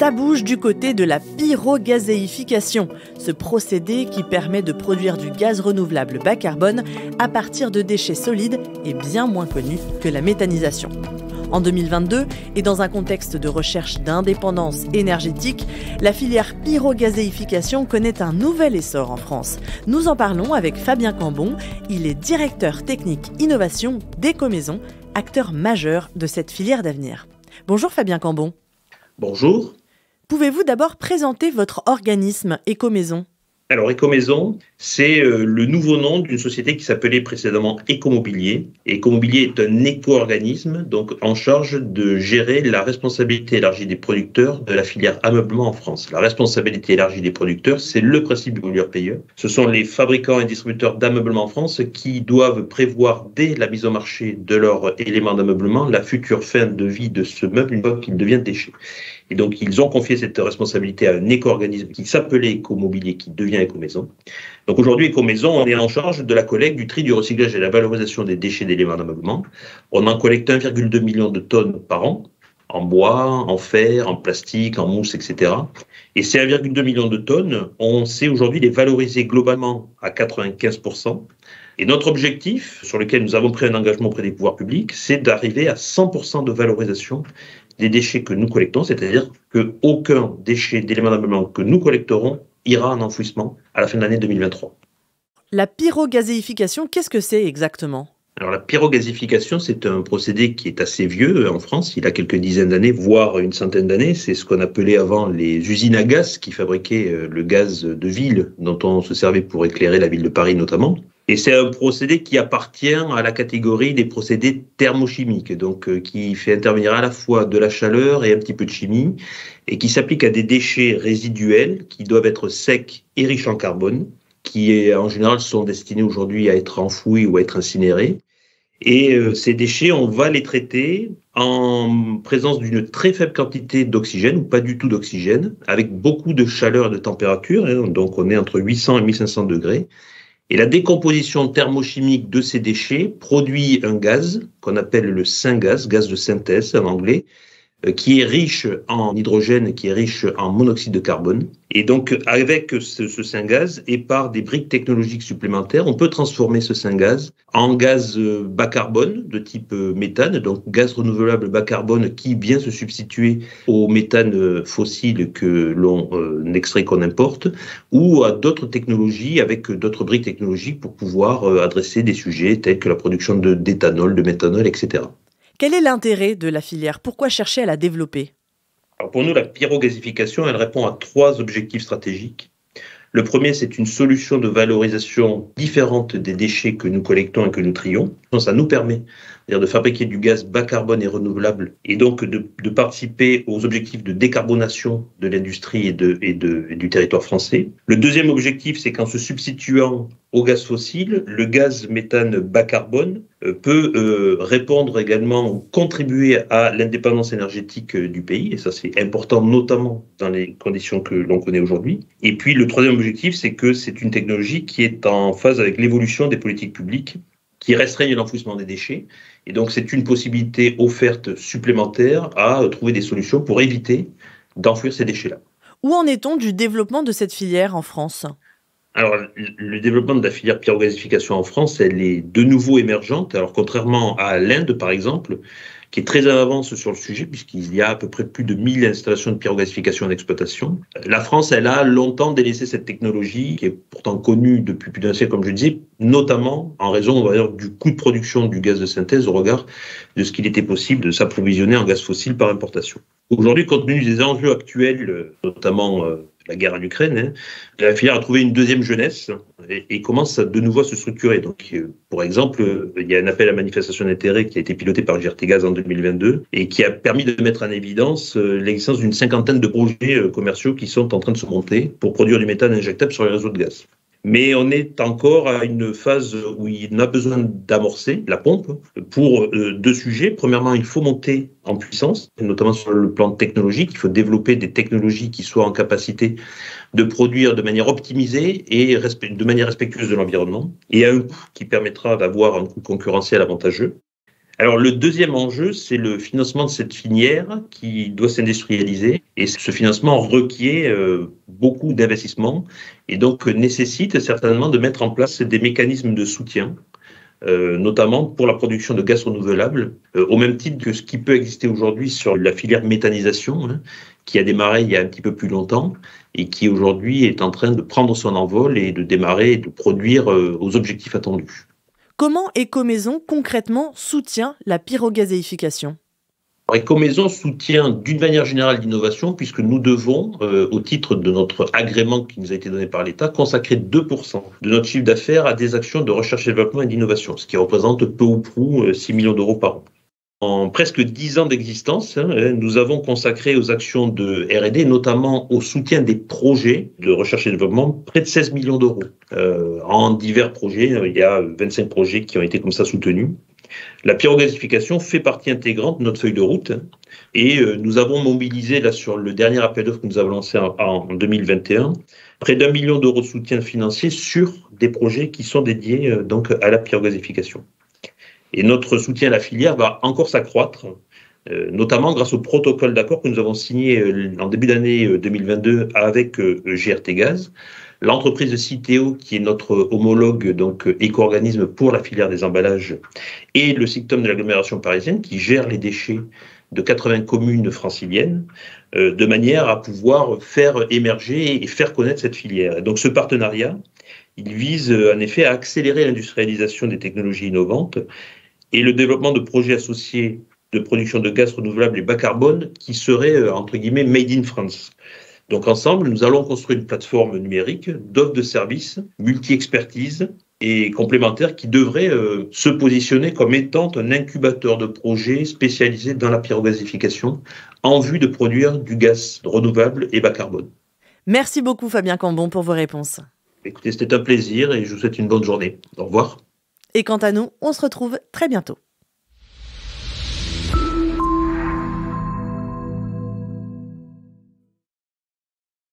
Ça bouge du côté de la pyrogazéification, ce procédé qui permet de produire du gaz renouvelable bas carbone à partir de déchets solides est bien moins connu que la méthanisation. En 2022, et dans un contexte de recherche d'indépendance énergétique, la filière pyrogazéification connaît un nouvel essor en France. Nous en parlons avec Fabien Cambon, il est directeur technique innovation d'Ecomaison, acteur majeur de cette filière d'avenir. Bonjour Fabien Cambon. Bonjour. Pouvez-vous d'abord présenter votre organisme Ecomaison ? Alors Ecomaison, c'est le nouveau nom d'une société qui s'appelait précédemment Ecomobilier. Ecomobilier est un éco-organisme donc en charge de gérer la responsabilité élargie des producteurs de la filière ameublement en France. La responsabilité élargie des producteurs, c'est le principe du pollueur-payeur. Ce sont les fabricants et distributeurs d'ameublement en France qui doivent prévoir dès la mise au marché de leur élément d'ameublement la future fin de vie de ce meuble une fois qu'il devient déchet. Et donc, ils ont confié cette responsabilité à un éco-organisme qui s'appelait Ecomobilier, qui devient Ecomaison. Donc aujourd'hui, Ecomaison, on est en charge de la collecte, du tri, du recyclage et de la valorisation des déchets d'éléments d'ameublement. On en collecte 1,2 million de tonnes par an, en bois, en fer, en plastique, en mousse, etc. Et ces 1,2 million de tonnes, on sait aujourd'hui les valoriser globalement à 95%. Et notre objectif, sur lequel nous avons pris un engagement auprès des pouvoirs publics, c'est d'arriver à 100% de valorisation des déchets que nous collectons, c'est-à-dire qu'aucun déchet d'éléments d'ameublement que nous collecterons ira en enfouissement à la fin de l'année 2023. La pyrogazéification, qu'est-ce que c'est exactement ? Alors la pyrogazéification, c'est un procédé qui est assez vieux en France, il a quelques dizaines d'années, voire une centaine d'années. C'est ce qu'on appelait avant les usines à gaz qui fabriquaient le gaz de ville dont on se servait pour éclairer la ville de Paris notamment. Et c'est un procédé qui appartient à la catégorie des procédés thermochimiques, donc qui fait intervenir à la fois de la chaleur et un petit peu de chimie, et qui s'applique à des déchets résiduels qui doivent être secs et riches en carbone, qui en général sont destinés aujourd'hui à être enfouis ou à être incinérés. Et ces déchets, on va les traiter en présence d'une très faible quantité d'oxygène, ou pas du tout d'oxygène, avec beaucoup de chaleur et de température, donc on est entre 800 et 1500 degrés. Et la décomposition thermochimique de ces déchets produit un gaz qu'on appelle le syngaz, gaz de synthèse en anglais, qui est riche en hydrogène, qui est riche en monoxyde de carbone. Et donc, avec ce syngaz et par des briques technologiques supplémentaires, on peut transformer ce syngaz en gaz bas carbone de type méthane, donc gaz renouvelable bas carbone qui vient se substituer au méthane fossile que l'on extrait, qu'on importe, ou à d'autres technologies avec d'autres briques technologiques pour pouvoir adresser des sujets tels que la production d'éthanol, de méthanol, etc. Quel est l'intérêt de la filière ? Pourquoi chercher à la développer ? Alors pour nous, la pyrogazéification, elle répond à 3 objectifs stratégiques. Le premier, c'est une solution de valorisation différente des déchets que nous collectons et que nous trions. Ça nous permet de fabriquer du gaz bas carbone et renouvelable et donc de participer aux objectifs de décarbonation de l'industrie et du territoire français. Le deuxième objectif, c'est qu'en se substituant au gaz fossile, le gaz méthane bas carbone peut répondre également ou contribuer à l'indépendance énergétique du pays. Et ça, c'est important, notamment dans les conditions que l'on connaît aujourd'hui. Et puis, le troisième objectif, c'est que c'est une technologie qui est en phase avec l'évolution des politiques publiques qui restreignent l'enfouissement des déchets. Et donc, c'est une possibilité offerte supplémentaire à trouver des solutions pour éviter d'enfouir ces déchets-là. Où en est-on du développement de cette filière en France ? Alors, le développement de la filière pyrogazéification en France, elle est de nouveau émergente. Alors, contrairement à l'Inde, par exemple, qui est très en avance sur le sujet, puisqu'il y a à peu près plus de 1000 installations de pyrogazéification en exploitation. La France, elle a longtemps délaissé cette technologie, qui est pourtant connue depuis plus d'un siècle, comme je le disais, notamment en raison, on va dire, du coût de production du gaz de synthèse au regard de ce qu'il était possible de s'approvisionner en gaz fossile par importation. Aujourd'hui, compte tenu des enjeux actuels, notamment la guerre en Ukraine, la filière a trouvé une deuxième jeunesse et commence de nouveau à se structurer. Donc, pour exemple, il y a un appel à manifestation d'intérêt qui a été piloté par GRTgaz en 2022 et qui a permis de mettre en évidence l'existence d'une cinquantaine de projets commerciaux qui sont en train de se monter pour produire du méthane injectable sur les réseaux de gaz. Mais on est encore à une phase où il a besoin d'amorcer la pompe pour 2 sujets. Premièrement, il faut monter en puissance, notamment sur le plan technologique. Il faut développer des technologies qui soient en capacité de produire de manière optimisée et de manière respectueuse de l'environnement et à un coût qui permettra d'avoir un coût concurrentiel avantageux. Alors le deuxième enjeu, c'est le financement de cette filière qui doit s'industrialiser et ce financement requiert beaucoup d'investissements et donc nécessite certainement de mettre en place des mécanismes de soutien, notamment pour la production de gaz renouvelable, au même titre que ce qui peut exister aujourd'hui sur la filière méthanisation, hein, qui a démarré il y a un petit peu plus longtemps et qui aujourd'hui est en train de prendre son envol et de démarrer et de produire aux objectifs attendus. Comment Ecomaison concrètement soutient la pyrogazéification ? Ecomaison soutient d'une manière générale l'innovation puisque nous devons, au titre de notre agrément qui nous a été donné par l'État, consacrer 2% de notre chiffre d'affaires à des actions de recherche et développement et d'innovation, ce qui représente peu ou prou 6 millions d'euros par an. En presque 10 ans d'existence, nous avons consacré aux actions de R&D, notamment au soutien des projets de recherche et développement, près de 16 millions d'euros. En divers projets, il y a 25 projets qui ont été comme ça soutenus. La pyrogazéification fait partie intégrante de notre feuille de route et nous avons mobilisé là sur le dernier appel d'offres que nous avons lancé en 2021 près d'1 million d'euros de soutien financier sur des projets qui sont dédiés donc à la pyrogazéification. Et notre soutien à la filière va encore s'accroître, notamment grâce au protocole d'accord que nous avons signé en début d'année 2022 avec GRT Gaz, l'entreprise de Citeo qui est notre homologue donc éco-organisme pour la filière des emballages et le SICTOM de l'agglomération parisienne qui gère les déchets de 80 communes franciliennes de manière à pouvoir faire émerger et faire connaître cette filière. Et donc ce partenariat, il vise en effet à accélérer l'industrialisation des technologies innovantes et le développement de projets associés de production de gaz renouvelable et bas carbone qui seraient, entre guillemets, made in France. Donc ensemble, nous allons construire une plateforme numérique d'offres de services, multi-expertise et complémentaires qui devrait se positionner comme étant un incubateur de projets spécialisé dans la pyrogazéification en vue de produire du gaz renouvelable et bas carbone. Merci beaucoup Fabien Cambon pour vos réponses. Écoutez, c'était un plaisir et je vous souhaite une bonne journée. Au revoir. Et quant à nous, on se retrouve très bientôt.